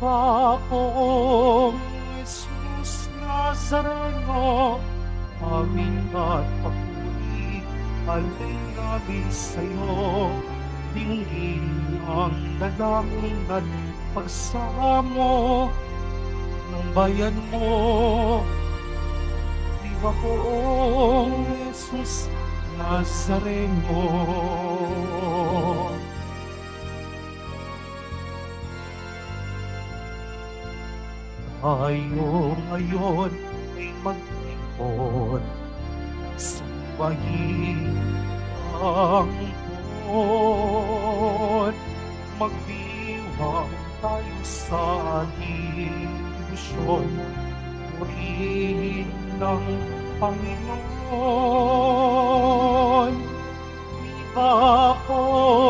Viva poong Jesus Nazareno, aming at papuri, alay namin sa'yo. Dinggin ang dalangin at pagsamo ng bayan mo. Viva poong Jesus Nazareno. Tayo ngayon ay magtipon, sambahin ang Panginoon. Magdiwang tayo sa ating misyon, purihin ng Panginoon. Viva po,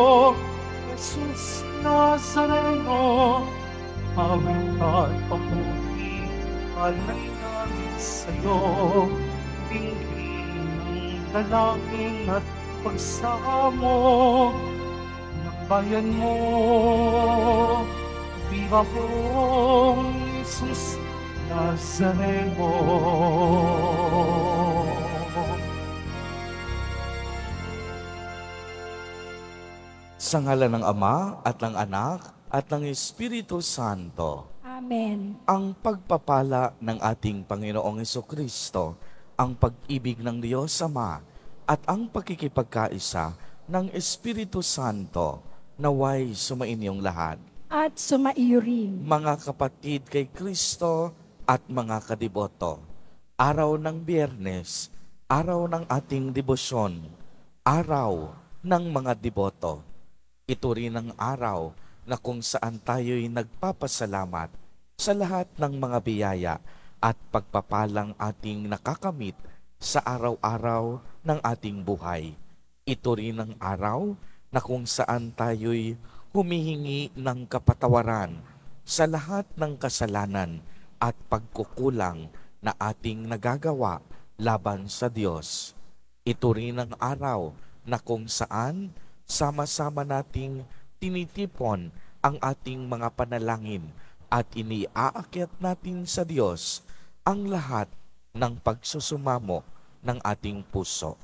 Jesus Nazareno, aming at papuri, alay namin sa'yo. Dinggin ang dalangin at pagsamo ng bayan mo. Viva po, Jesus Nazareno. Sa ngalan ng Ama at ng Anak at ng Espiritu Santo. Amen. Ang pagpapala ng ating Panginoong Hesukristo, ang pag-ibig ng Diyos Ama, at ang pakikipagkaisa ng Espiritu Santo, naway sumainyong lahat. At sumaiyo rin. Mga kapatid kay Kristo at mga kadiboto, araw ng Biyernes, araw ng ating debosyon, araw ng mga deboto. Ito rin ang araw na kung saan tayo'y nagpapasalamat sa lahat ng mga biyaya at pagpapalang ating nakakamit sa araw-araw ng ating buhay. Ito rin ang araw na kung saan tayo'y humihingi ng kapatawaran sa lahat ng kasalanan at pagkukulang na ating nagagawa laban sa Diyos. Ito rin ang araw na kung saan sama-sama nating tinitipon ang ating mga panalangin at iniaakyat natin sa Diyos ang lahat ng pagsusumamo ng ating puso.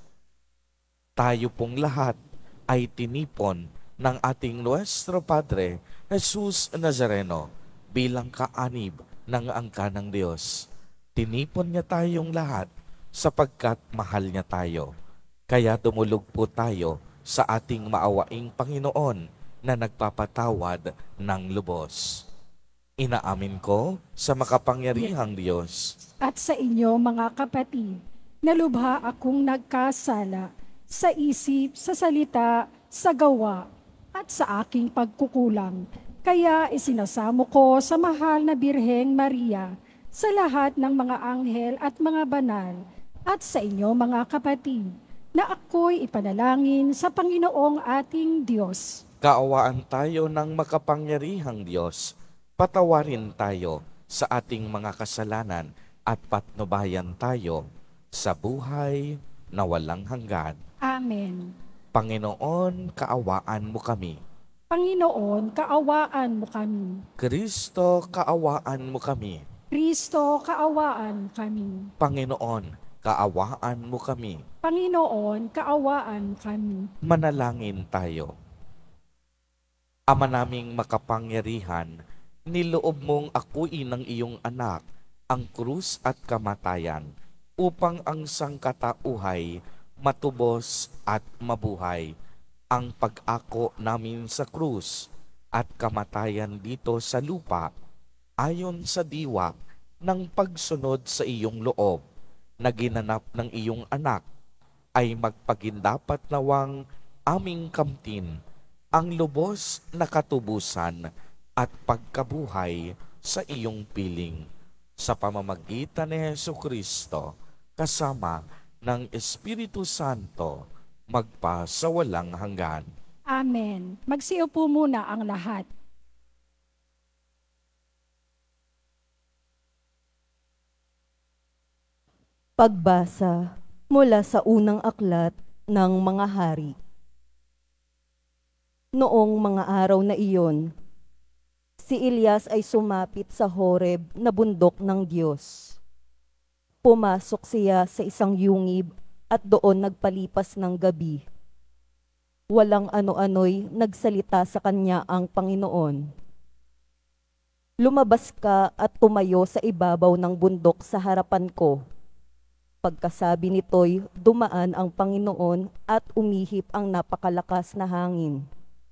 Tayo pong lahat ay tinipon ng ating Nuestro Padre Jesus Nazareno bilang kaanib ng angka ng Diyos. Tinipon niya tayong lahat sapagkat mahal niya tayo. Kaya dumulog po tayo sa ating maawaing Panginoon na nagpapatawad ng lubos. Inaamin ko sa makapangyarihang Diyos At sa inyo mga kapatid, nalubha akong nagkasala sa isip, sa salita, sa gawa, at sa aking pagkukulang. Kaya isinasamo ko sa mahal na Birheng Maria, sa lahat ng mga anghel at mga banal, at sa inyo mga kapatid, na ako'y ipanalangin sa Panginoong ating Diyos. Kaawaan tayo ng makapangyarihang Diyos. Patawarin tayo sa ating mga kasalanan at patnubayan tayo sa buhay na walang hanggan. Amen. Panginoon, kaawaan mo kami. Panginoon, kaawaan mo kami. Kristo, kaawaan mo kami. Kristo, kaawaan kami. Panginoon, kaawaan mo kami. Panginoon, kaawaan kami. Manalangin tayo. Ama naming makapangyarihan, niloob mong akuin ng iyong anak ang krus at kamatayan upang ang sangkatauhay matubos at mabuhay. Ang pag-ako namin sa krus at kamatayan dito sa lupa ayon sa diwa ng pagsunod sa iyong loob na ginanap ng iyong anak ay magpagindapat nawang aming kamtin ang lubos na katubusan at pagkabuhay sa iyong piling. Sa pamamagitan ni Hesukristo, kasama ng Espiritu Santo, magpasawalang hanggan. Amen. Magsiupo muna ang lahat. Pagbasa mula sa unang aklat ng mga hari. Noong mga araw na iyon, Si Elias ay sumapit sa Horeb na bundok ng Diyos. Pumasok siya sa isang yungib at doon nagpalipas ng gabi. Walang ano-ano'y nagsalita sa kanya ang Panginoon. Lumabas ka at tumayo sa ibabaw ng bundok sa harapan ko. Pagkasabi nito'y dumaan ang Panginoon at umihip ang napakalakas na hangin.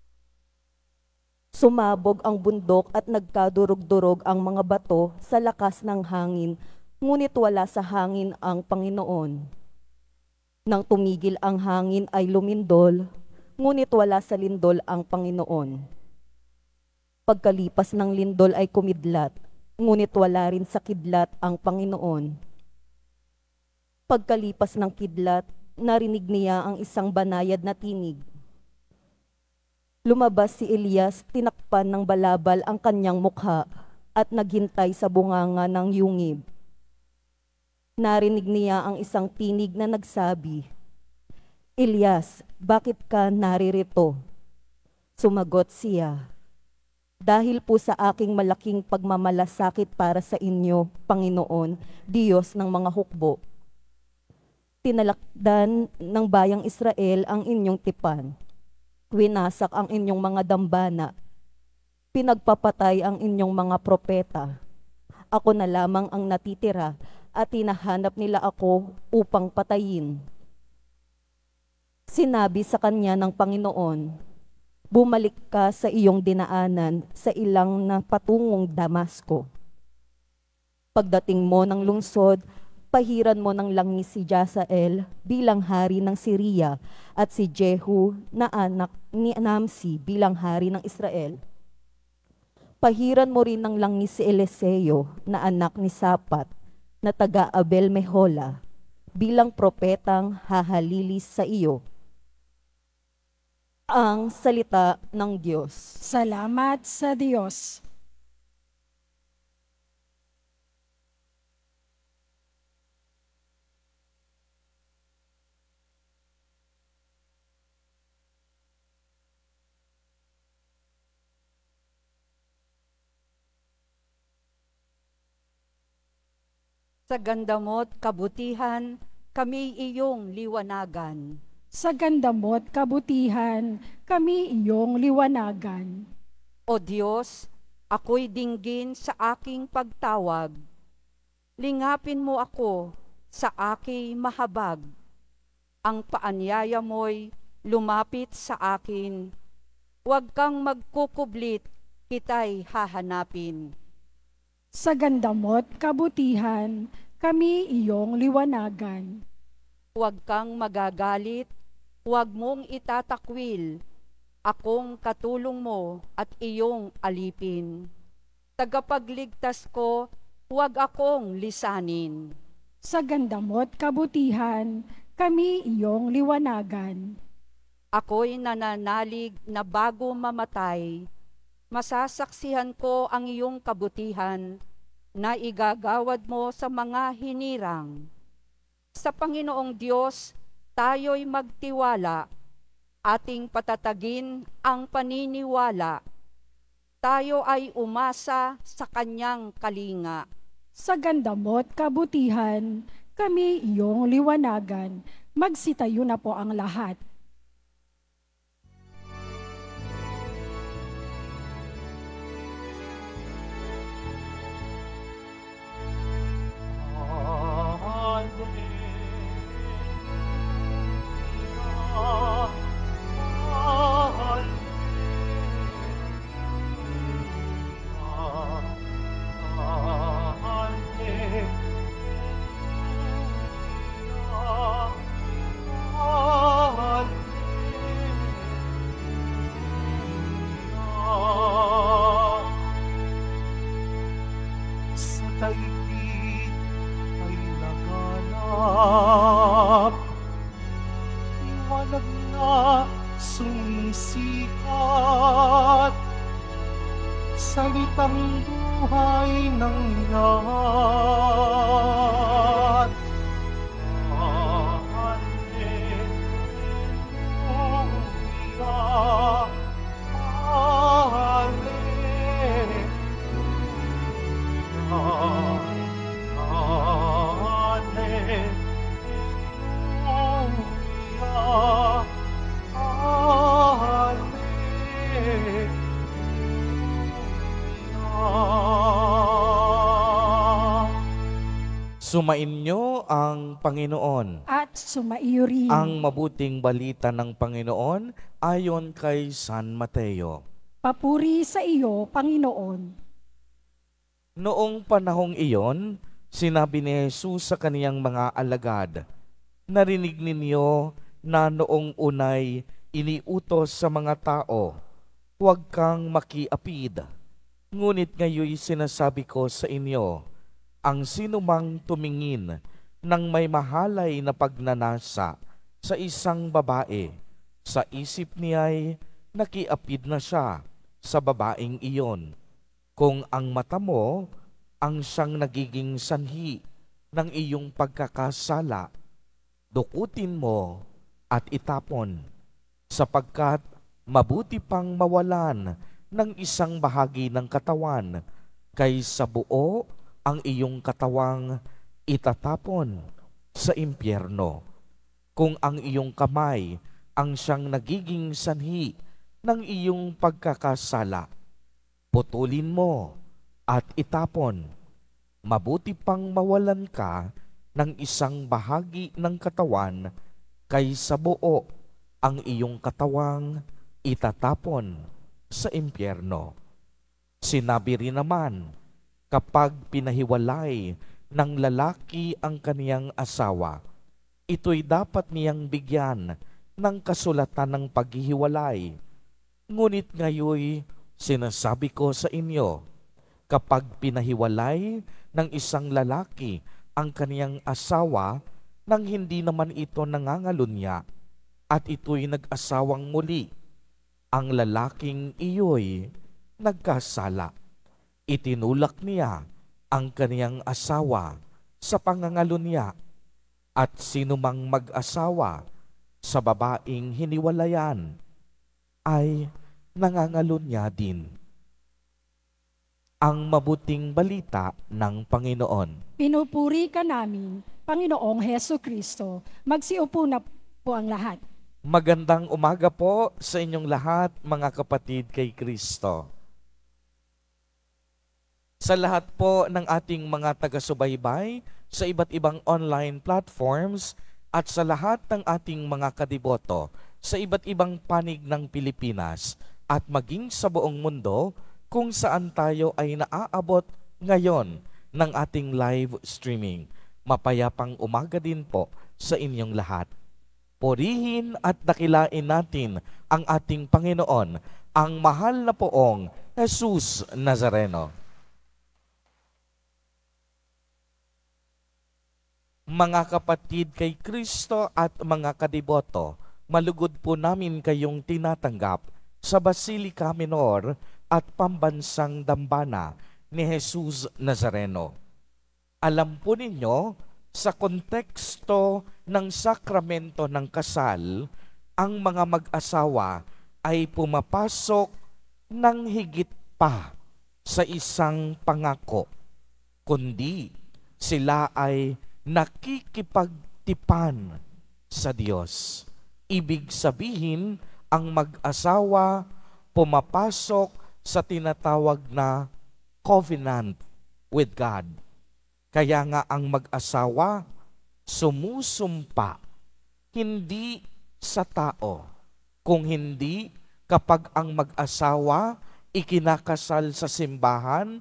Sumabog ang bundok at nagkadurog-durog ang mga bato sa lakas ng hangin, ngunit wala sa hangin ang Panginoon. Nang tumigil ang hangin ay lumindol, ngunit wala sa lindol ang Panginoon. Pagkalipas ng lindol ay kumidlat, ngunit wala rin sa kidlat ang Panginoon. Pagkalipas ng kidlat, narinig niya ang isang banayad na tinig. Lumabas si Elias, tinakpan ng balabal ang kanyang mukha at naghintay sa bunganga ng yungib. Narinig niya ang isang tinig na nagsabi, "Elias, bakit ka naririto?" Sumagot siya, "Dahil po sa aking malaking pagmamalasakit para sa inyo, Panginoon, Diyos ng mga hukbo. Tinalakdan ng bayang Israel ang inyong tipan. Winasak ang inyong mga dambana. Pinagpapatay ang inyong mga propeta. Ako na lamang ang natitira at hinahanap nila ako upang patayin." Sinabi sa kanya ng Panginoon, "Bumalik ka sa iyong dinaanan sa ilang na patungong Damasco. Pagdating mo ng lungsod, pahiran mo ng langis si Jazael bilang hari ng Syria at si Jehu na anak ni Nimsi bilang hari ng Israel. Pahiran mo rin ng langis si Eliseo na anak ni Sapat na taga Abel Mehola bilang propetang hahalilis sa iyo." Ang salita ng Diyos. Salamat sa Diyos. Sa ganda mo't kabutihan, kami iyong liwanagan. Sa ganda mo't kabutihan, kami iyong liwanagan. O Diyos, ako'y dinggin sa aking pagtawag. Lingapin mo ako sa aking mahabag. Ang paanyaya mo'y lumapit sa akin. Huwag kang magkukublit, kita'y hahanapin. Sa ganda mo't kabutihan, kami iyong liwanagan. Huwag kang magagalit, huwag mong itatakwil. Akong katulong mo at iyong alipin. Tagapagligtas ko, huwag akong lisanin. Sa ganda mo't kabutihan, kami iyong liwanagan. Ako'y nananalig na bago mamatay. Masasaksihan ko ang iyong kabutihan na igagawad mo sa mga hinirang. Sa Panginoong Diyos, tayo'y magtiwala. Ating patatagin ang paniniwala. Tayo ay umasa sa kanyang kalinga. Sa ganda mo't kabutihan, kami iyong liwanagan. Magsitayo na po ang lahat. Sa daigdig ay laganap, liwanag na sumisikat, salitang buhay ng lahat. Alleluia, Alleluia. Sumainyo ang Panginoon. At sumaiyo rin. Ang mabuting balita ng Panginoon ayon kay San Mateo. Papuri sa iyo, Panginoon. Noong panahong iyon, sinabi ni Jesus sa kaniyang mga alagad, "Narinig ninyo na noong unay iniutos sa mga tao, huwag kang makiapid. Ngunit ngayoy sinasabi ko sa inyo, ang sinumang tumingin ng may mahalay na pagnanasa sa isang babae, sa isip niya'y nakiapid na siya sa babaeng iyon. Kung ang mata mo ang siyang nagiging sanhi ng iyong pagkakasala, dukutin mo at itapon, sapagkat mabuti pang mawalan ng isang bahagi ng katawan kaysa buo ang iyong katawang itatapon sa impyerno. Kung ang iyong kamay ang siyang nagiging sanhi ng iyong pagkakasala, putulin mo at itapon. Mabuti pang mawalan ka ng isang bahagi ng katawan kaysa buo ang iyong katawang itatapon sa impyerno. Sinabi rin naman, kapag pinahiwalay ng lalaki ang kaniyang asawa, ito'y dapat niyang bigyan ng kasulatan ng paghihiwalay. Ngunit ngayoy sinasabi ko sa inyo, kapag pinahiwalay ng isang lalaki ang kaniyang asawa nang hindi naman ito nangangalunya at ito'y nag-asawang muli, ang lalaking iyo'y nagkasala. Itinulak niya ang kaniyang asawa sa pangangalunya, at sinumang mag-asawa sa babaeng hiniwalayan ay nangangalunya din. Ang mabuting balita ng Panginoon. Pinupuri ka namin, Panginoong Heso Kristo. Magsiupo na po ang lahat. Magandang umaga po sa inyong lahat, mga kapatid kay Kristo. Sa lahat po ng ating mga taga-subaybay sa iba't ibang online platforms at sa lahat ng ating mga kadiboto sa iba't ibang panig ng Pilipinas at maging sa buong mundo kung saan tayo ay naaabot ngayon ng ating live streaming. Mapayapang umaga din po sa inyong lahat. Purihin at dakilain natin ang ating Panginoon, ang mahal na poong Jesus Nazareno. Mga kapatid kay Kristo at mga kadiboto, malugod po namin kayong tinatanggap sa Basilica Minor at Pambansang Dambana ni Jesus Nazareno. Alam po ninyo, sa konteksto ng sakramento ng kasal, ang mga mag-asawa ay pumapasok ng higit pa sa isang pangako, kundi sila ay nakikipagtipan sa Diyos. Ibig sabihin, ang mag-asawa pumapasok sa tinatawag na covenant with God. Kaya nga ang mag-asawa sumusumpa, hindi sa tao, kung hindi kapag ang mag-asawa ikinakasal sa simbahan,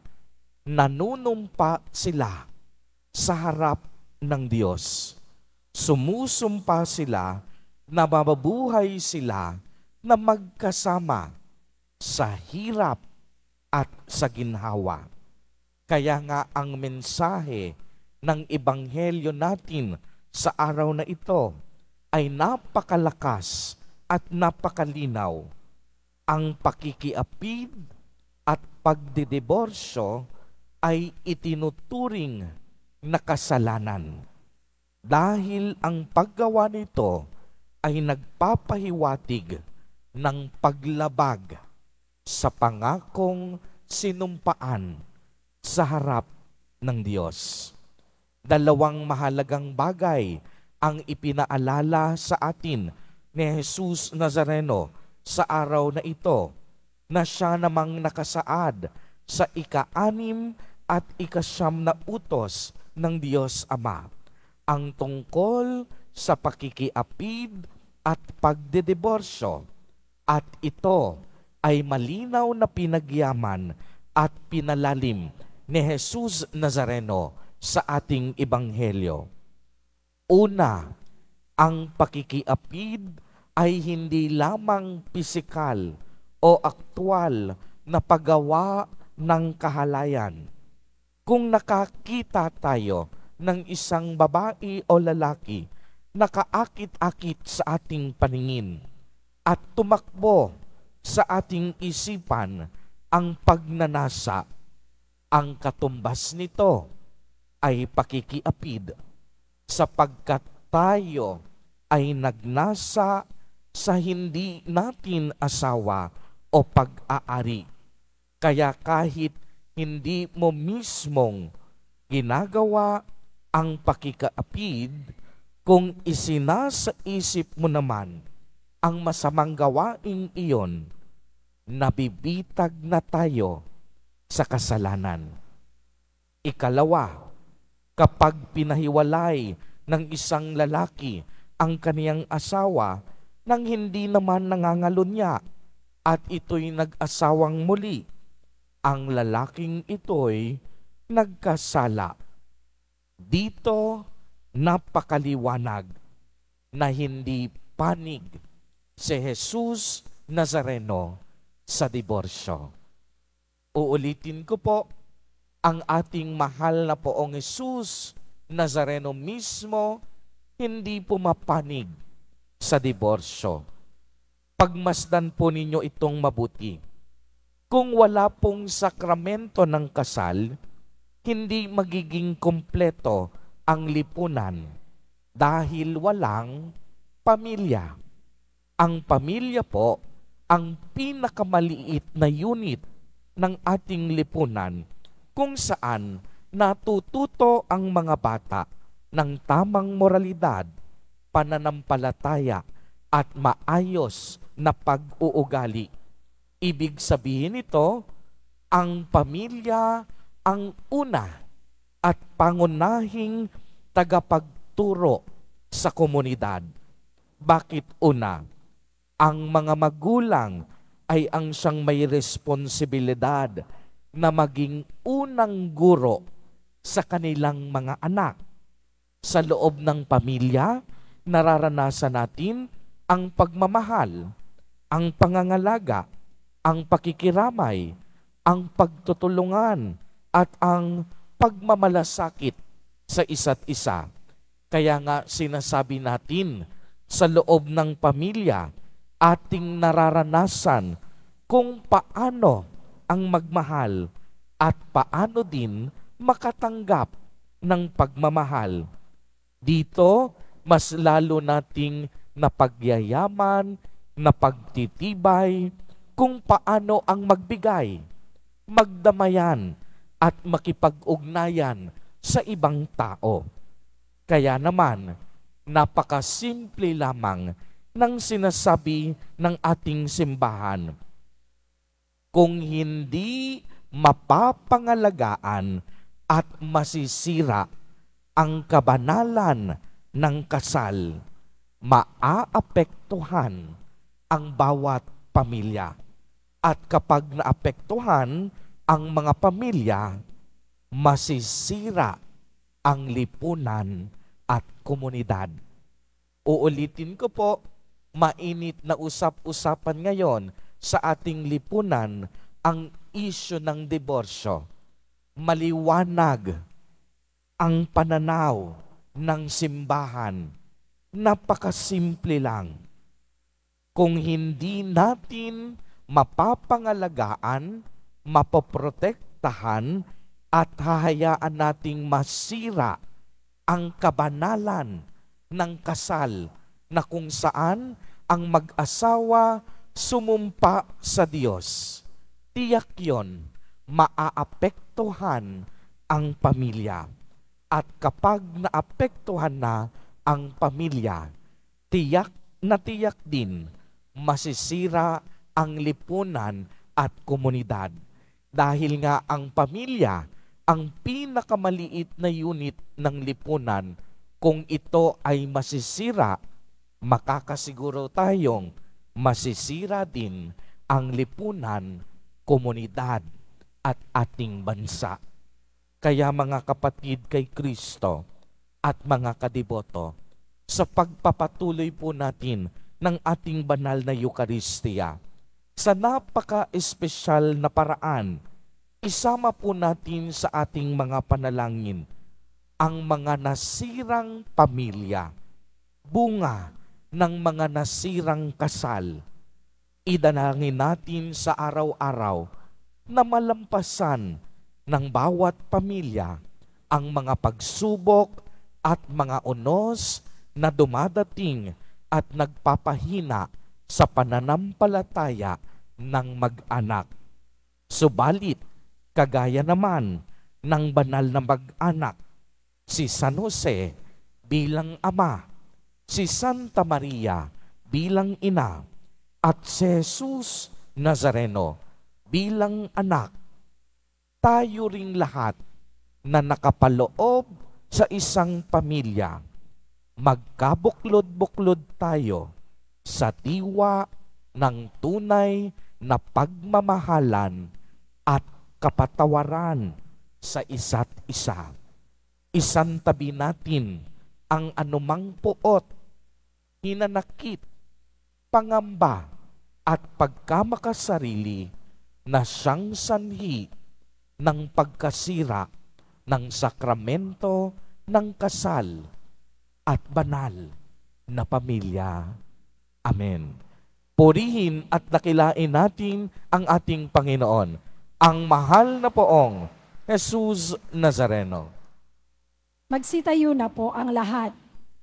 nanunumpa sila sa harap ng Diyos. Sumusumpa sila na mababuhay sila na magkasama sa hirap at sa ginhawa. Kaya nga ang mensahe ng Ebanghelyo natin sa araw na ito ay napakalakas at napakalinaw. Ang pakikiapid at pagdidiborsyo ay itinuturing na kasalanan dahil ang paggawa nito ay nagpapahiwatig ng paglabag sa pangakong sinumpaan sa harap ng Diyos. Dalawang mahalagang bagay ang ipinaalala sa atin ni Jesus Nazareno sa araw na ito, na siya namang nakasaad sa ika-6 at ika-9 na utos ng Diyos Ama ang tungkol sa pakikiapid at pagdediborsyo, at ito ay malinaw na pinagyaman at pinalalim ni Jesus Nazareno sa ating ebanghelyo. Una, ang pakikiapid ay hindi lamang pisikal o aktwal na paggawa ng kahalayan. Kung nakakita tayo ng isang babae o lalaki na kaakit-akit sa ating paningin at tumakbo sa ating isipan ang pagnanasa, ang katumbas nito ay pakikiapid, sapagkat tayo ay nagnasa sa hindi natin asawa o pag-aari. Kaya kahit hindi mo mismong ginagawa ang pakikiapid, kung isinasa-isip mo naman ang masamang gawaing iyon, nabibitag na tayo sa kasalanan. Ikalawa, kapag pinahiwalay ng isang lalaki ang kaniyang asawa nang hindi naman nangangalunya at ito'y nag-asawang muli, ang lalaking ito'y nagkasala. Dito napakaliwanag na hindi panig si Jesus Nazareno sa diborsyo. Uulitin ko po, ang ating mahal na Poong Jesus Nazareno mismo hindi pumapanig sa diborsyo. Pagmasdan po ninyo itong mabuti. Kung wala pong sakramento ng kasal, hindi magiging kompleto ang lipunan dahil walang pamilya. Ang pamilya po ang pinakamaliit na unit ng ating lipunan kung saan natututo ang mga bata ng tamang moralidad, pananampalataya at maayos na pag-uugali. Ibig sabihin nito, ang pamilya ang una at pangunahing tagapagturo sa komunidad. Bakit una? Ang mga magulang ay ang siyang may responsibilidad na maging unang guro sa kanilang mga anak. Sa loob ng pamilya, nararanasan natin ang pagmamahal, ang pangangalaga, ang pakikiramay, ang pagtutulungan, at ang pagmamalasakit sa isa't isa. Kaya nga sinasabi natin, sa loob ng pamilya, ating nararanasan kung paano ang magmahal at paano din makatanggap ng pagmamahal. Dito, mas lalo nating napagyayaman, napagtitibay kung paano ang magbigay, magdamayan at makipag-ugnayan sa ibang tao. Kaya naman, napakasimple lamang ng sinasabi ng ating simbahan. Kung hindi mapapangalagaan at masisira ang kabanalan ng kasal, maaapektuhan ang bawat pamilya. At kapag naapektuhan ang mga pamilya, masisira ang lipunan at komunidad. Uulitin ko po, mainit na usap-usapan ngayon sa ating lipunan ang isyu ng diborsyo. Maliwanag ang pananaw ng simbahan. Napakasimple lang. Kung hindi natin mapapangalagaan, mapoprotektahan, at hahayaan nating masira ang kabanalan ng kasal na kung saan ang mag-asawa sumumpa sa Diyos, tiyak yon, maaapektuhan ang pamilya. At kapag naapektuhan na ang pamilya, tiyak din masisira ang lipunan at komunidad. Dahil nga ang pamilya ang pinakamaliit na unit ng lipunan, kung ito ay masisira, makakasiguro tayong masisira din ang lipunan, komunidad at ating bansa. Kaya mga kapatid kay Kristo at mga kadiboto, sa pagpapatuloy po natin ng ating banal na Eucharistia, sa napaka-espesyal na paraan, isama po natin sa ating mga panalangin ang mga nasirang pamilya, bunga ng mga nasirang kasal. Idanangin natin sa araw-araw na malampasan ng bawat pamilya ang mga pagsubok at mga unos na dumadating at nagpapahina sa pananampalataya ng mag-anak. Subalit, kagaya naman ng banal na mag-anak, si San Jose bilang ama, si Santa Maria bilang ina, at si Jesus Nazareno bilang anak, tayo ring lahat na nakapaloob sa isang pamilya, magkabuklod-buklod tayo sa diwa ng tunay na pagmamahalan at kapatawaran sa isa't isa. Isantabi natin ang anumang puot, hinanakit, pangamba at pagkamakasarili na siyang sanhi ng pagkasira ng sakramento ng kasal at banal na pamilya. Amen. Purihin at dakilain natin ang ating Panginoon, ang mahal na poong Jesus Nazareno. Magsitayo na po ang lahat.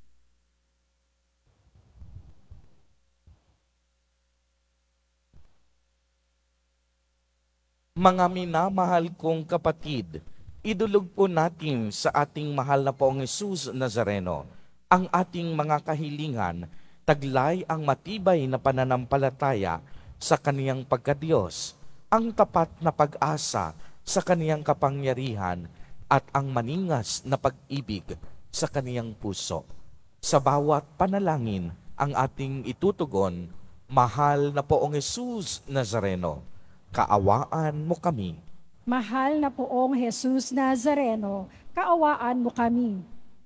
Mga minamahal kong kapatid, idulog po natin sa ating mahal na poong Jesus Nazareno ang ating mga kahilingan, taglay ang matibay na pananampalataya sa kaniyang pagkadiyos, ang tapat na pag-asa sa kaniyang kapangyarihan, at ang maningas na pag-ibig sa kaniyang puso. Sa bawat panalangin ang ating itutugon, mahal na poong Jesus Nazareno, kaawaan mo kami. Mahal na poong Jesus Nazareno, kaawaan mo kami.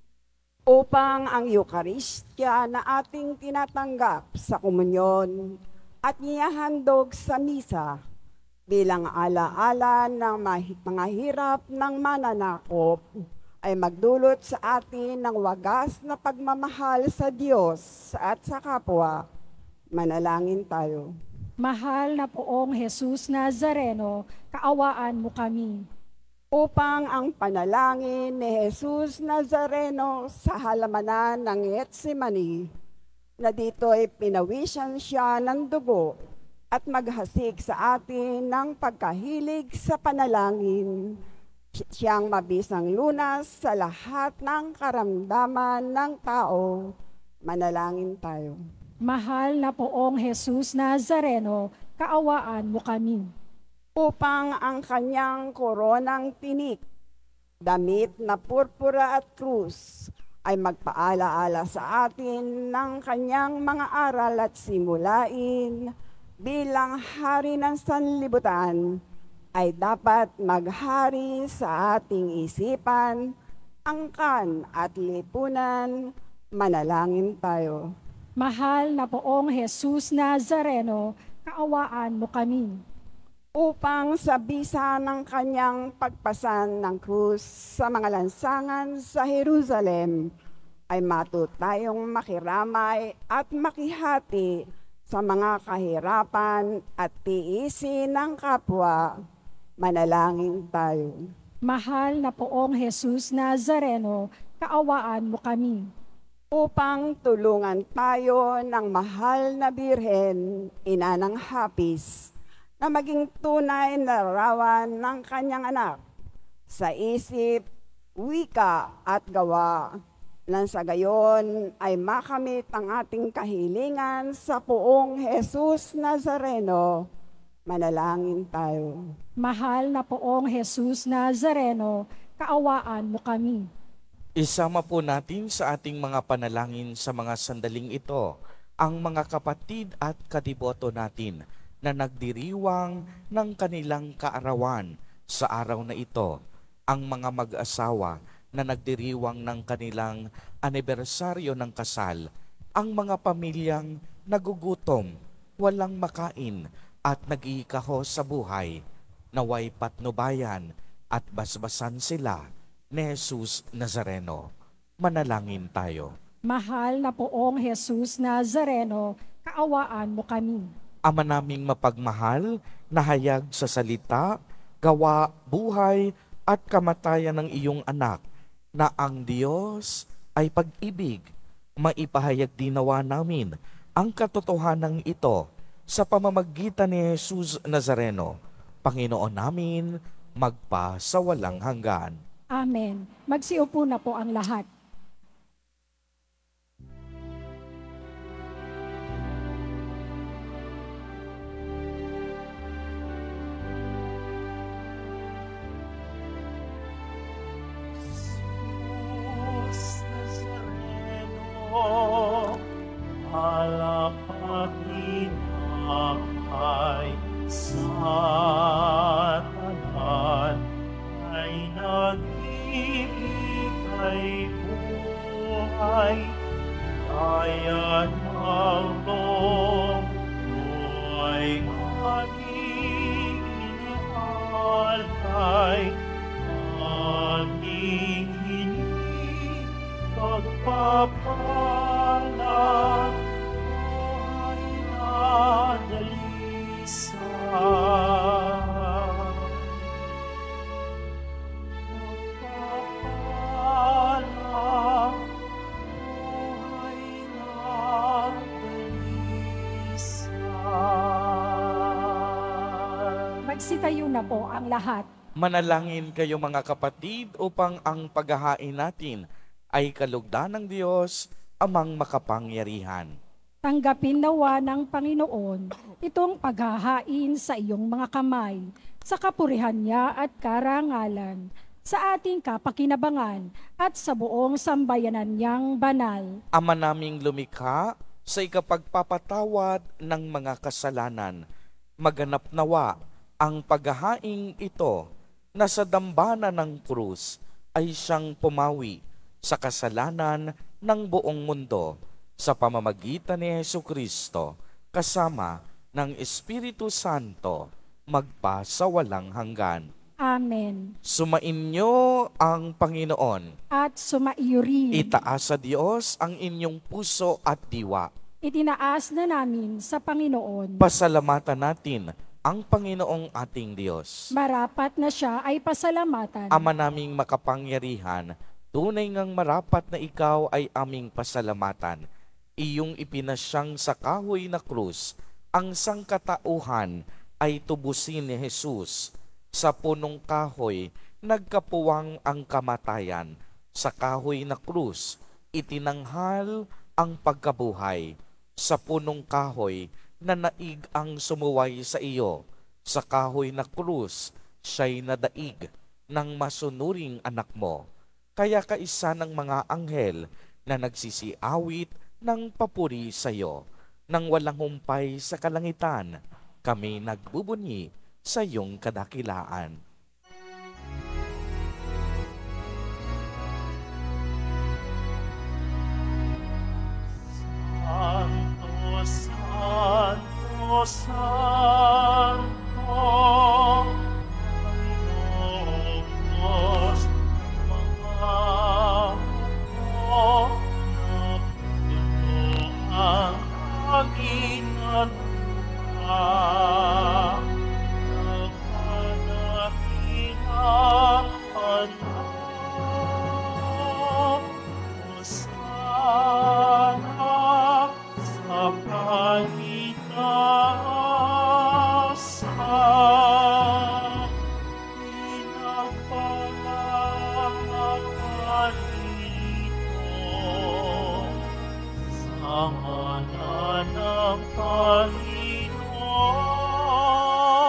Upang ang Eucharistia na ating tinatanggap sa komunyon at niyahandog sa misa bilang alaala ng mga hirap ng mananakop ay magdulot sa atin ng wagas na pagmamahal sa Diyos at sa kapwa. Manalangin tayo. Mahal na poong Jesus Nazareno, kaawaan mo kami. Upang ang panalangin ni Jesus Nazareno sa halamanan ng Getsemani, na dito'y pinawisan siya ng dugo at maghasik sa atin ng pagkahilig sa panalangin, siyang mabisang lunas sa lahat ng karamdaman ng tao. Manalangin tayo. Mahal na poong Jesus Nazareno, kaawaan mo kami. Upang ang kanyang koronang tinik, damit na purpura at krus, ay magpaalaala sa atin ng kanyang mga aral at simulain bilang hari ng sanlibutan, ay dapat maghari sa ating isipan, angkan at lipunan. Manalangin tayo. Mahal na poong Jesus Nazareno, kaawaan mo kami. Upang sa bisa ng kanyang pagpasan ng krus sa mga lansangan sa Jerusalem, ay matuto tayong makiramay at makihati sa mga kahirapan at tiisin ng kapwa. Manalangin tayo. Mahal na poong Jesus Nazareno, kaawaan mo kami. Upang tulungan tayo ng mahal na Birhen, ina ng hapis, na maging tunay na larawan ng kanyang anak sa isip, wika at gawa, nang sa gayon ay makamit ang ating kahilingan sa poong Jesus Nazareno. Manalangin tayo. Mahal na poong Jesus Nazareno, kaawaan mo kami. Isama po natin sa ating mga panalangin sa mga sandaling ito ang mga kapatid at kadiboto natin na nagdiriwang ng kanilang kaarawan sa araw na ito. Ang mga mag-asawa na nagdiriwang ng kanilang anibersaryo ng kasal. Ang mga pamilyang nagugutom, walang makain at nag-iikaho sa buhay. Naway patnubayan at basbasan sila ni Jesus Nazareno. Manalangin tayo. Mahal na poong Jesus Nazareno, kaawaan mo kami. Ama naming mapagmahal, nahayag sa salita, gawa, buhay at kamatayan ng iyong anak, na ang Diyos ay pag-ibig. Maipahayag dinawa namin ang katotohanan ito sa pamamagitan ni Jesus Nazareno, Panginoon namin, magpa sa walang hanggan. Amen. Magsiupo na po ang lahat. Jesus Nazareno, alakatinakay sa tanan ay nag-ibig ay buhay, kaya ng ay aming inialay, aming hinig pagpapala ay nadalisan. Pagpapala ay nadalisan. Magsitayo na po ang lahat. Manalangin kayo mga kapatid upang ang paghahain natin ay kalugdan ng Diyos, amang makapangyarihan. Tanggapin nawa ng Panginoon itong paghahain sa iyong mga kamay, sa kapurihan niya at karangalan, sa ating kapakinabangan at sa buong sambayanan niyang banal. Ama naming lumikha sa ikapagpapatawad ng mga kasalanan, maganap nawa ang paghahaing ito na sa dambana ng krus ay siyang pumawi sa kasalanan ng buong mundo sa pamamagitan ni Jesucristo kasama ng Espiritu Santo magpa sa walang hanggan. Amen. Sumainyo ang Panginoon. At sumaiyo rin. Itaas sa Diyos ang inyong puso at diwa. Itinaas na namin sa Panginoon. Pasalamatan natin ang Panginoong ating Diyos. Marapat na siya ay pasalamatan. Ama naming makapangyarihan, tunay ngang marapat na ikaw ay aming pasalamatan. Iyong ipinasyang sa kahoy na krus, ang sangkatauhan ay tubusin ni Jesus. Sa punong kahoy, nagkapuwang ang kamatayan. Sa kahoy na krus, itinanghal ang pagkabuhay. Sa punong kahoy, nanaig ang sumuway sa iyo. Sa kahoy na krus, siya'y nadaig ng masunuring anak mo. Kaya kaisa ng mga anghel na nagsisiawit ng papuri sa iyo. Nang walang humpay sa kalangitan, kami nagbubunyi sa iyong kadakilaan. Santo, Santo, Santo, Panginoong Diyos ng mga hukbo, napuno ang hangin at lupa, nagkadakilaan mo. Hosana sa paligtasan, pinagpalakan ito sa ngalan ng Panginoon.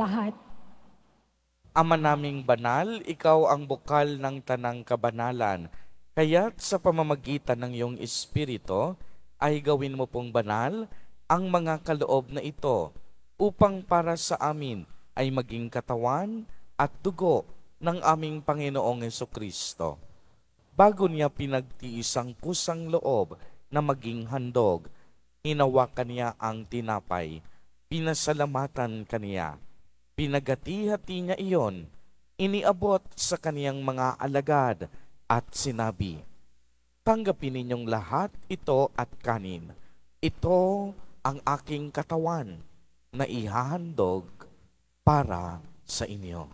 lahat. Ama naming banal, ikaw ang bukal ng tanang kabanalan. Kaya't sa pamamagitan ng iyong Espiritu, ay gawin mo pong banal ang mga kaloob na ito upang para sa amin ay maging katawan at dugo ng aming Panginoong Hesukristo. Bago niya pinagtiis ang kusang loob na maging handog, hinawakan niya ang tinapay, pinasalamatan kaniya, pinagati-hati niya iyon, iniabot sa kaniyang mga alagad at sinabi, "Tanggapin ninyong lahat ito at kanin. Ito ang aking katawan na ihahandog para sa inyo."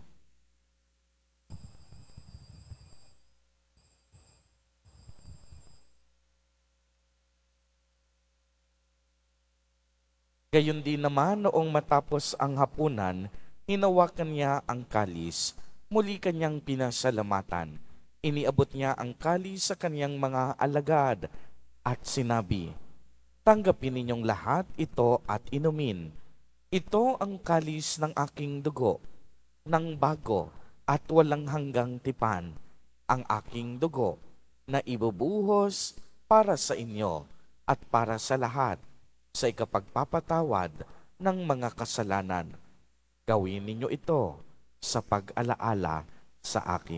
Gayon din naman noong matapos ang hapunan, hinawakan niya ang kalis, muli kanyang pinasalamatan. Iniabot niya ang kalis sa kanyang mga alagad at sinabi, "Tanggapin ninyong lahat ito at inumin. Ito ang kalis ng aking dugo, ng bago at walang hanggang tipan, ang aking dugo na ibubuhos para sa inyo at para sa lahat sa ikapagpapatawad ng mga kasalanan. Gawin ninyo ito sa pag-alaala sa akin."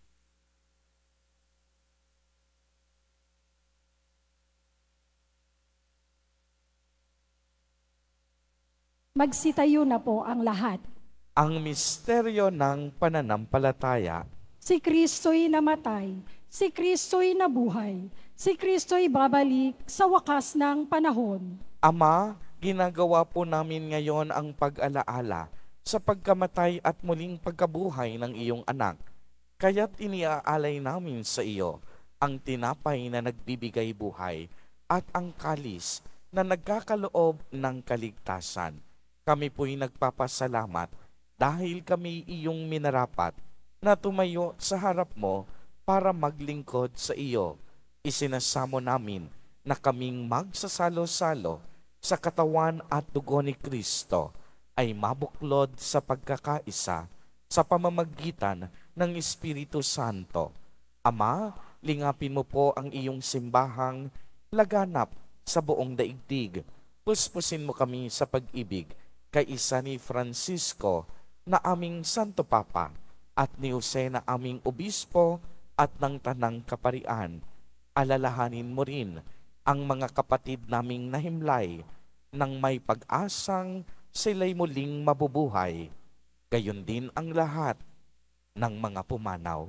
Magsitayo na po ang lahat. Ang misteryo ng pananampalataya. Si Kristo'y namatay, si Kristo'y nabuhay, si Kristo'y babalik sa wakas ng panahon. Ama, ginagawa po namin ngayon ang pag-alaala sa pagkamatay at muling pagkabuhay ng iyong anak. Kaya't iniaalay namin sa iyo ang tinapay na nagbibigay buhay at ang kalis na nagkakaloob ng kaligtasan. Kami po'y nagpapasalamat dahil kami iyong minarapat na tumayo sa harap mo para maglingkod sa iyo. Isinasamo namin na kaming magsasalo-salo sa katawan at dugo ni Kristo ay mabuklod sa pagkakaisa sa pamamagitan ng Espiritu Santo. Ama, lingapin mo po ang iyong simbahang laganap sa buong daigdig. Puspusin mo kami sa pag-ibig kay isa ni Francisco na aming Santo Papa at ni Jose na aming Obispo at ng Tanang Kaparian. Alalahanin mo rin ang mga kapatid naming nahimlay nang may pag-asang sila'y muling mabubuhay. Gayon din ang lahat ng mga pumanaw.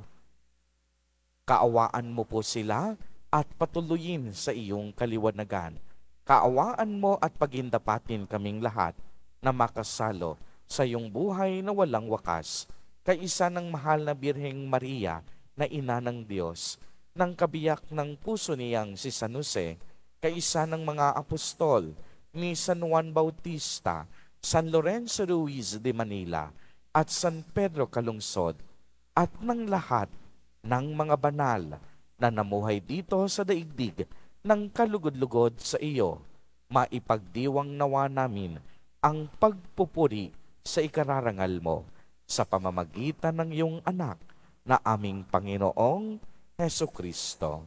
Kaawaan mo po sila at patuloyin sa iyong kaliwanagan. Kaawaan mo at pagindapatin kaming lahat na makasalo sa iyong buhay na walang wakas, kaisa ng mahal na Birheng Maria na ina ng Diyos, ng kabiyak ng puso niyang si San Jose, kaisa ng mga apostol ni San Juan Bautista, San Lorenzo Ruiz de Manila, at San Pedro Calungsod, at ng lahat ng mga banal na namuhay dito sa daigdig ng kalugod-lugod sa iyo. Maipagdiwang nawa namin ang pagpupuri sa ikararangal mo sa pamamagitan ng iyong anak na aming Panginoong Hesukristo.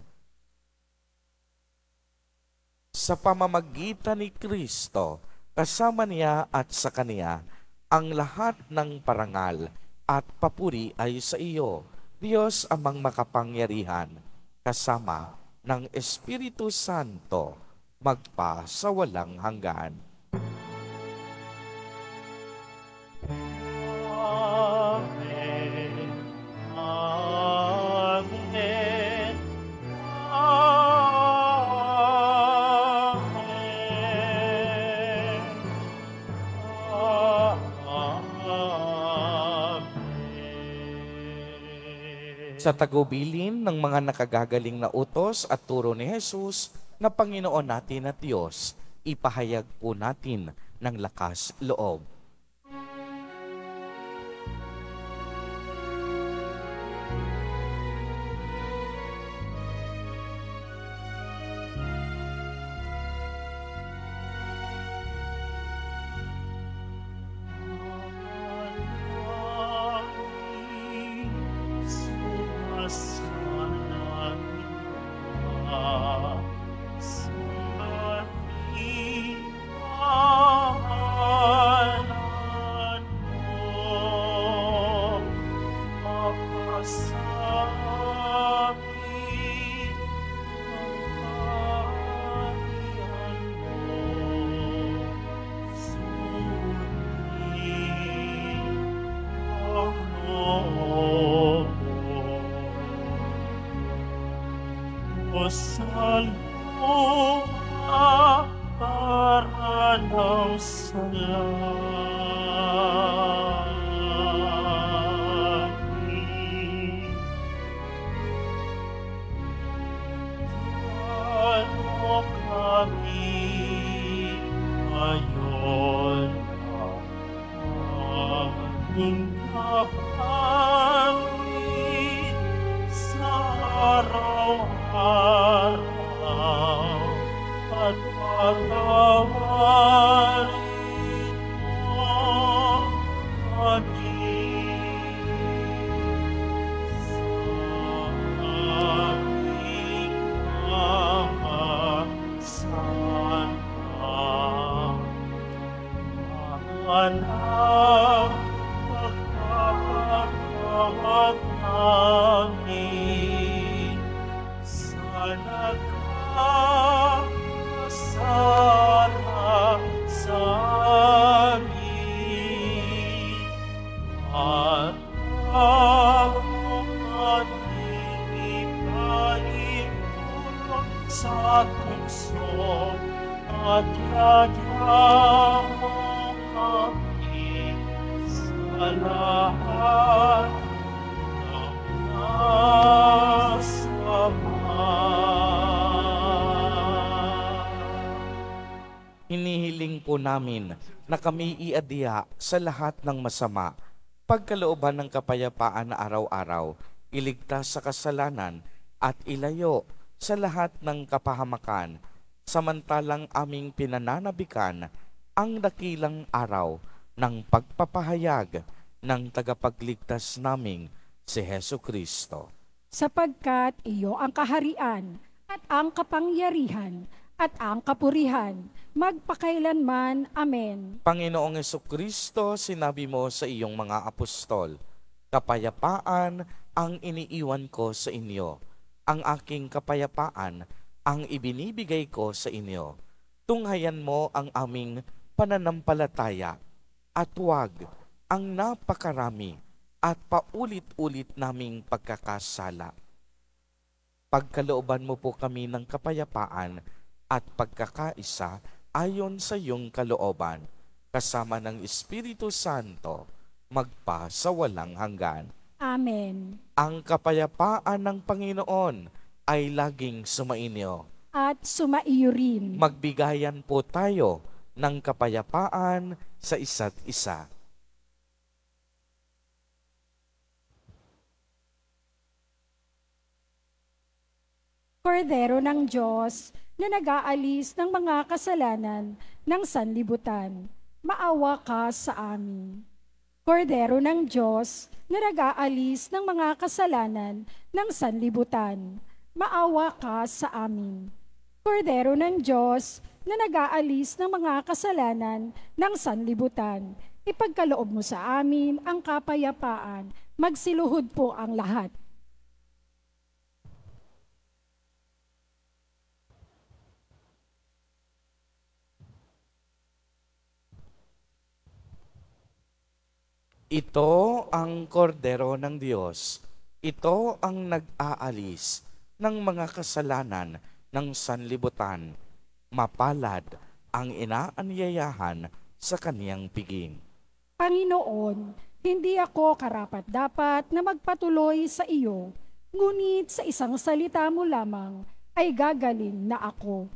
Sa pamamagitan ni Kristo, kasama niya at sa Kaniya, ang lahat ng parangal at papuri ay sa iyo, Diyos amang makapangyarihan, kasama ng Espiritu Santo, magpa sa walang hanggan. Amen. Amen. Amen. Sa tagubilin ng mga nakagagaling na utos at turo ni Jesus na Panginoon natin at Diyos, ipahayag po natin ng lakas loob. ng salangit. Ano kami ngayon aming kapangit sa araw-araw at patawarin mo kami sa aming mga sala. Anak, pagpapatawad namin, sana ka masala sa amin, at ako kami ipaibulong sa tukso at yadya mo kami sa lahat ng masama. Hinihiling po namin na kami iadya sa lahat ng masama, pagkalooban ng kapayapaan na araw-araw, iligtas sa kasalanan at ilayo sa lahat ng kapahamakan, samantalang aming pinananabikan ang dakilang araw ng pagpapahayag ng tagapagligtas naming si Hesu Kristo. Sapagkat iyo ang kaharian at ang kapangyarihan at ang kapurihan, magpakailanman. Amen. Panginoong Hesu Kristo, sinabi mo sa iyong mga apostol, kapayapaan ang iniiwan ko sa inyo, ang aking kapayapaan ang ibinibigay ko sa inyo. Tunghayan mo ang aming pananampalataya at huwag ang napakarami at paulit-ulit naming pagkakasala. Pagkalooban mo po kami ng kapayapaan at pagkakaisa ayon sa iyong kalooban, kasama ng Espiritu Santo, magpa sa walang hanggan. Amen. Ang kapayapaan ng Panginoon ay laging sumainyo. At sumaiyo rin. Magbigayan po tayo ng kapayapaan sa isa't isa. Kordero ng Diyos na nag-aalis ng mga kasalanan ng sanlibutan, maawa ka sa amin. Kordero ng Diyos na nag-aalis ng mga kasalanan ng sanlibutan, maawa ka sa amin. Kordero ng Diyos na nag-aalis ng mga kasalanan ng sanlibutan, ipagkaloob mo sa amin ang kapayapaan. Magsiluhod po ang lahat. Ito ang kordero ng Diyos. Ito ang nag-aalis ng mga kasalanan ng sanlibutan. Mapalad ang inaanyayahan sa kaniyang piging. Panginoon, hindi ako karapat-dapat na magpatuloy sa iyo, ngunit sa isang salita mo lamang ay gagaling na ako.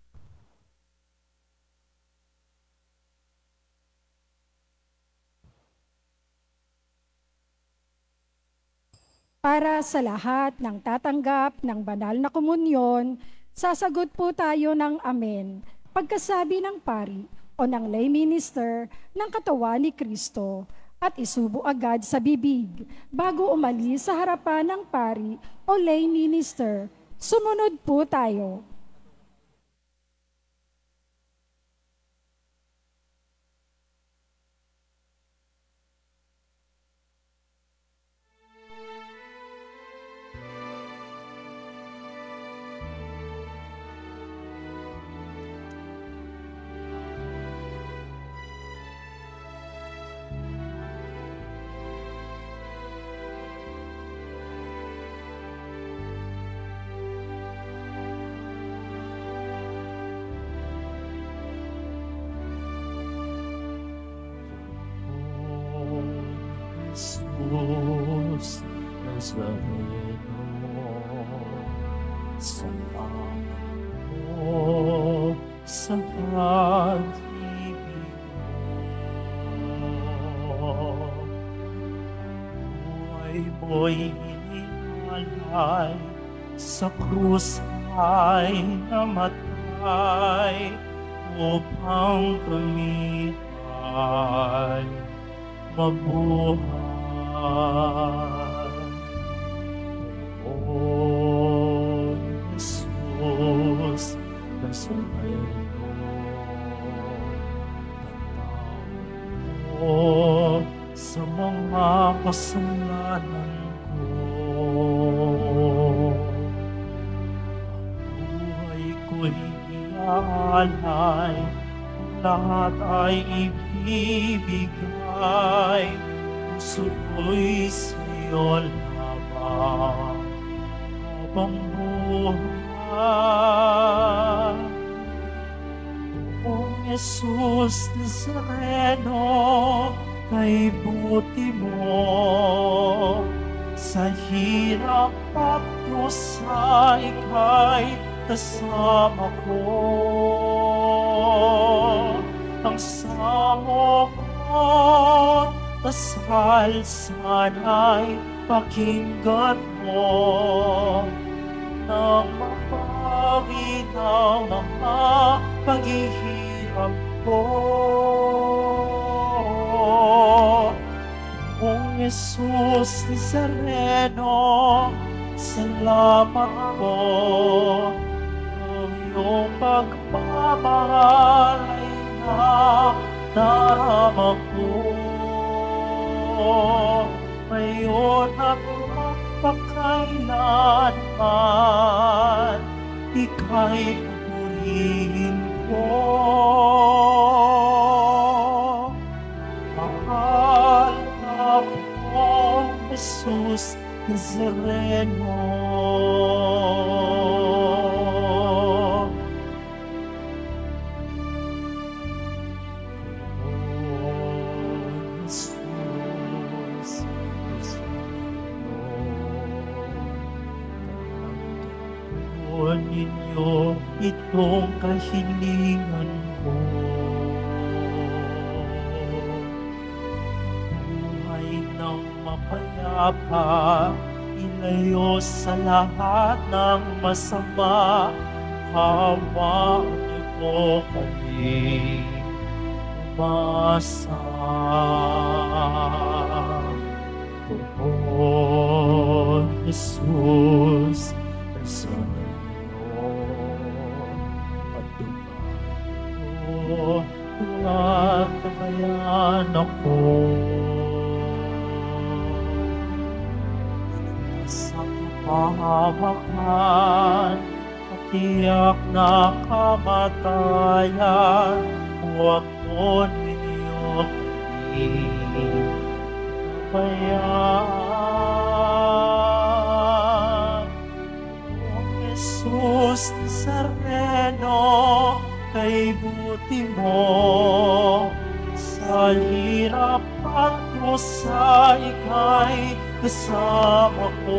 Para sa lahat ng tatanggap ng banal na komunyon, sasagot po tayo ng amen pagkasabi ng pari o ng lay minister ng katawan ni Kristo at isubo agad sa bibig bago umalis sa harapan ng pari o lay minister. Sumunod po tayo. Nazareno, salamat po sa pag-ibig mo. Buhay mo'y ininalay, sa krus ay namatay, upang kami ay mabuhay. O Jesus, Nazareno, patawad mo sa mga kasalanan ko. Ang buhay ko'y iaalay, lahat ay ibibigay, puso ko'y sa'yo lamang habang buhay. O Jesus Nazareno, kay buti mo, sa hirap at dusa ika'y kasama ko. Ang samo ko, dasal sana'y pakinggan mo, nang mapawi ng mga paghihirap ko. Kung Jesus Nazareno, salamat po. Ang iyong pagmamahal ay nadarama ko. Ngayon at magpakailanman, ika'y pupurihin ko. Mahal na po, Jesus Nazareno. Ninyo itong kahilingan ko. Buhay ng mapayapa, ilayo sa lahat ng masama. Hawaan niyo po kami umasa. O Jesus, at kabayan ako sa kapahamakan at tiyak na kamatayan. Huwag mo ninyo kami pabayaan. O Jesus Nazareno, kay buti mo, sa hirap at dusa ika'y kasama ko.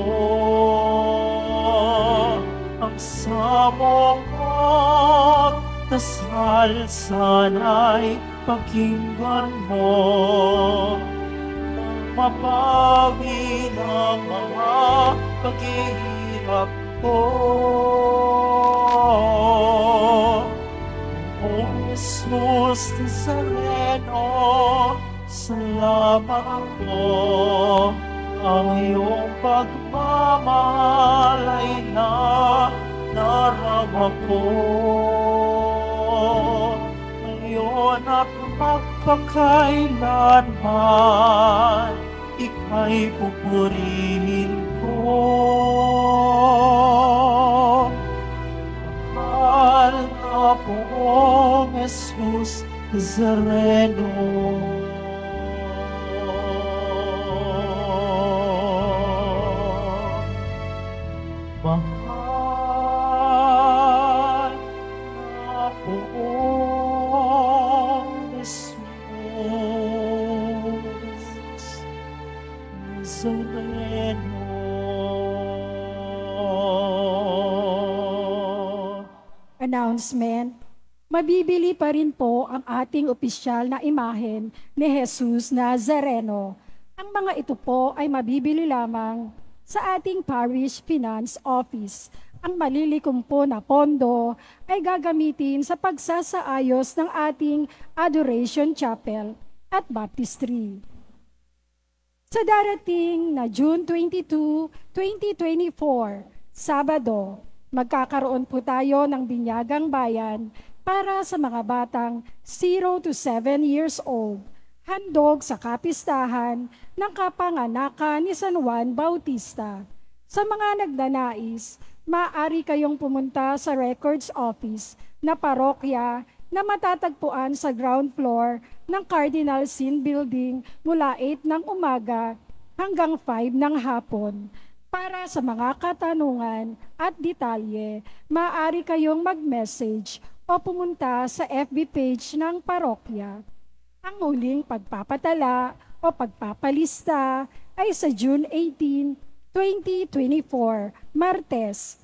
Ang samo ko't dasal sana'y pakinggan mo, nang mapawi ng mga paghihirap ko. O Jesus Nazareno, salamat po. Ang iyong pagmamahal ay nadarama ko. Ngayon at magpakailanman, ika'y pupurihin ko. Mahal na po, Jesus Nazareno. Mahal na po, Jesus Nazareno. Announcement, mabibili pa rin po ang ating opisyal na imahen ni Jesus Nazareno. Ang mga ito po ay mabibili lamang sa ating Parish Finance Office. Ang malilikom po na pondo ay gagamitin sa pagsasaayos ng ating Adoration Chapel at Baptistry. Sa darating na June 22, 2024, Sabado, magkakaroon po tayo ng binyagang bayan para sa mga batang 0 to 7 years old, handog sa kapistahan ng kapanganakan ni San Juan Bautista. Sa mga nagnanais, maaari kayong pumunta sa Records Office na parokya na matatagpuan sa ground floor ng Cardinal Sin Building mula 8 ng umaga hanggang 5 ng hapon. Para sa mga katanungan at detalye, maaari kayong mag-message o pumunta sa FB page ng parokya. Ang huling pagpapatala o pagpapalista ay sa June 18, 2024, Martes.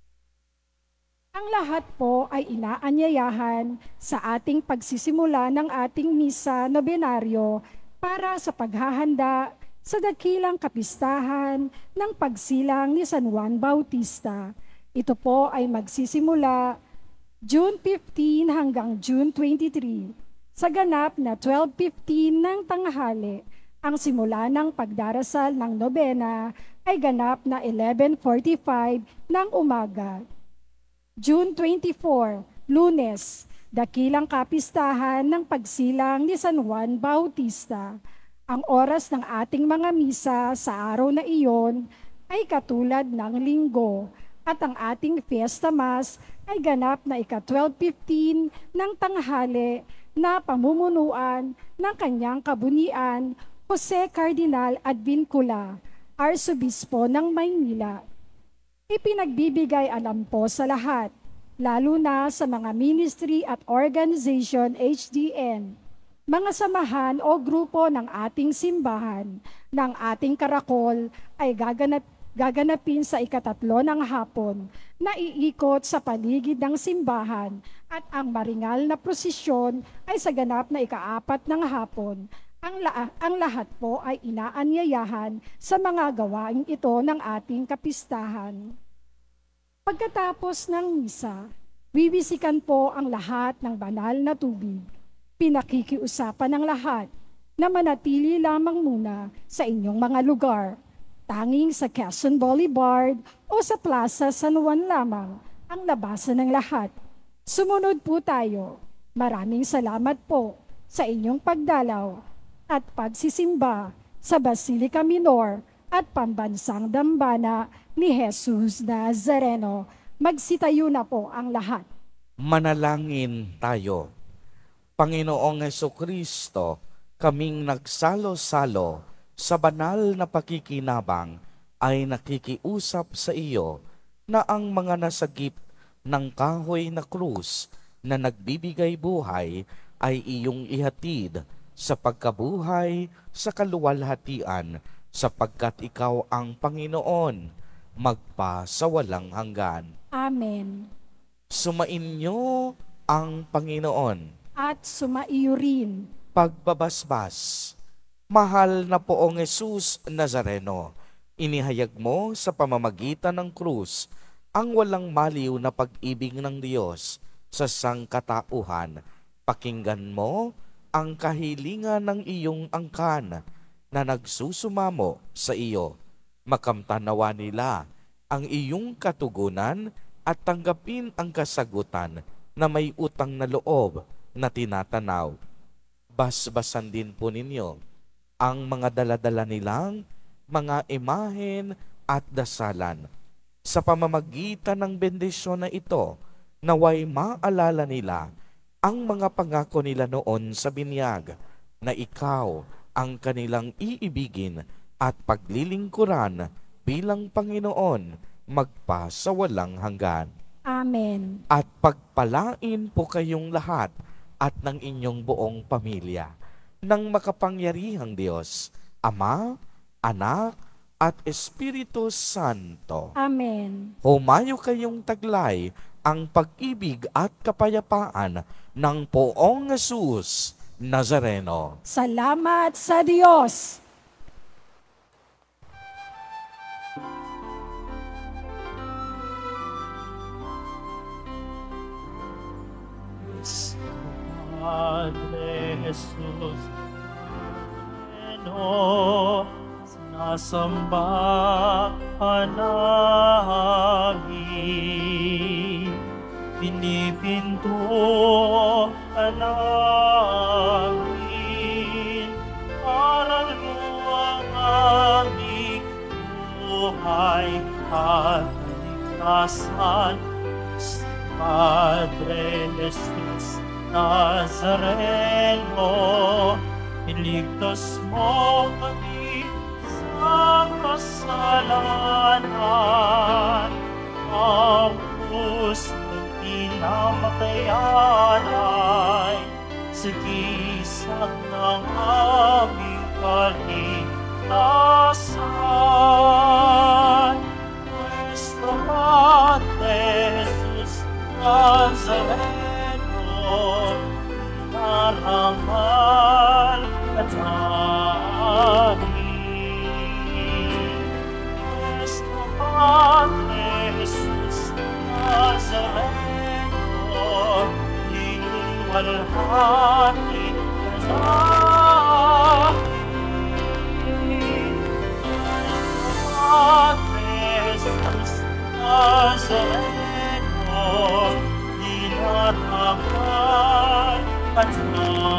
Ang lahat po ay inaanyayahan sa ating pagsisimula ng ating misa nobenaryo para sa paghahanda sa dakilang kapistahan ng pagsilang ni San Juan Bautista. Ito po ay magsisimula June 15 hanggang June 23. Sa ganap na 12:15 ng tanghali, ang simula ng pagdarasal ng nobena ay ganap na 11:45 ng umaga. June 24, Lunes, dakilang kapistahan ng pagsilang ni San Juan Bautista. Ang oras ng ating mga misa sa araw na iyon ay katulad ng linggo at ang ating Fiesta Mass ay ganap na ika-12:15 ng tanghali na pamumunuan ng kanyang kabunian Jose Cardinal Advincula, Arsobispo ng Maynila. Ipinagbibigay alam po sa lahat, lalo na sa mga ministry at organization HDN, mga samahan o grupo ng ating simbahan, ng ating karakol ay gaganapin sa ika-3 ng hapon na iikot sa paligid ng simbahan at ang maringal na prosesyon ay sa ganap na ika-4 ng hapon. Ang lahat po ay inaanyayahan sa mga gawaing ito ng ating kapistahan. Pagkatapos ng misa, wiwisikan po ang lahat ng banal na tubig. Pinakikiusapan ng lahat na manatili lamang muna sa inyong mga lugar. Tanging sa Quezon Boulevard o sa Plaza San Juan lamang ang labasan ng lahat. Sumunod po tayo. Maraming salamat po sa inyong pagdalaw at pagsisimba sa Basilica Minor at Pambansang Dambana ni Jesus Nazareno. Magsitayo na po ang lahat. Manalangin tayo. Panginoong Hesukristo, kaming nagsalo-salo sa banal na pakikinabang ay nakikiusap sa iyo na ang mga nasagip ng kahoy na krus na nagbibigay buhay ay iyong ihatid sa pagkabuhay sa kaluwalhatian sapagkat ikaw ang Panginoon magpa sa walang hanggan. Amen. Sumainyo ang Panginoon. At sumaiyo rin. Pagbabasbas. Mahal na Poong Jesus Nazareno, inihayag mo sa pamamagitan ng krus ang walang maliw na pag-ibig ng Diyos sa sangkatauhan. Pakinggan mo ang kahilingan ng iyong angkan na nagsusumamo sa iyo. Makamtanawa nila ang iyong katugunan at tanggapin ang kasagutan na may utang na loob na tinatanaw. Basbasan din po ninyo ang mga daladala nilang mga imahen at dasalan. Sa pamamagitan ng bendisyon na ito, naway maalala nila ang mga pangako nila noon sa binyag na ikaw ang kanilang iibigin at paglilingkuran bilang Panginoon magpa sa walang hanggan. Amen. At pagpalain po kayong lahat at ng inyong buong pamilya ng makapangyarihang Diyos, Ama, Anak, at Espiritu Santo. Amen. Humayo kayong taglay ang pag-ibig at kapayapaan ng Poong Jesus Nazareno. Salamat sa Diyos! Padre Jesus, sinasamba ka namin, pinipinto ka namin, aral mo ang aming buhay at kaligtasan. Padre Jesus Nazareno, iligtas mo kami sa kasalanan. Ang pusong pinamatayan ay sa gisag ng aming kaligtasan. Cristo Padre Jesus Nazareno, narangal ka namin. Cristo Padre Jesus Nazareno, iniwalhati ka namin. Cristo Padre Jesus Nazareno, narangal ka namin.